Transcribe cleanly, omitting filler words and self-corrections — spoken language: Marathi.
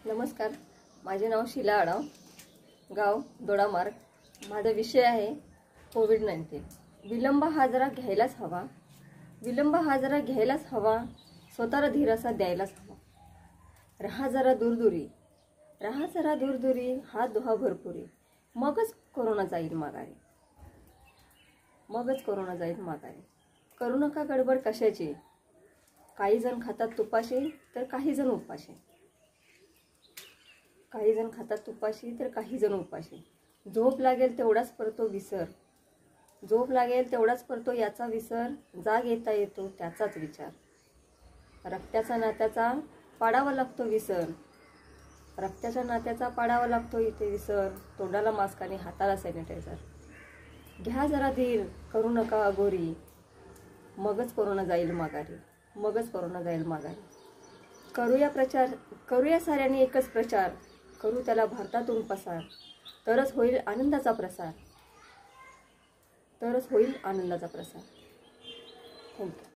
नमस्कार, माझे नाव शीला आडाव, गाव दोडामार्ग. माझा विषय आहे कोविड-19. विलंब हा जरा घ्यायलाच हवा, विलंब हा जरा घ्यायलाच हवा, स्वतःला धीरासा द्यायलाच हवा. रहा जरा दूरदुरी, रहा जरा दूरदुरी, हात धुवा भरपुरी, मगच कोरोना जाईल माघारी, मगच कोरोना जाईल माघारी. करू नका गडबड कशाची, काही जण खातात तुपाशी तर काही जण उपाशी, काही जण खातात तुपाशी तर काही जण उपाशी. झोप लागेल तेवढाच परतो विसर, झोप लागेल तेवढाच परतो याचा विसर, जाग येता येतो त्याचाच विचार. रक्ताच्या नात्याचा पाडावा लागतो विसर, रक्ताच्या नात्याचा पाडावा लागतो इथे विसर. तोंडाला मास्क आणि हाताला सॅनिटायझर. घ्या जरा धीर, करू नका अघोरी, मगच कोरोना जाईल माघारी, मगच कोरोना जाईल माघारी. करूया प्रचार, करूया साऱ्यांनी एकच प्रचार, करू त्याला भारतातून पसार, तरच होईल आनंदाचा प्रसार, तरच होईल आनंदाचा प्रसार. थँक्यू.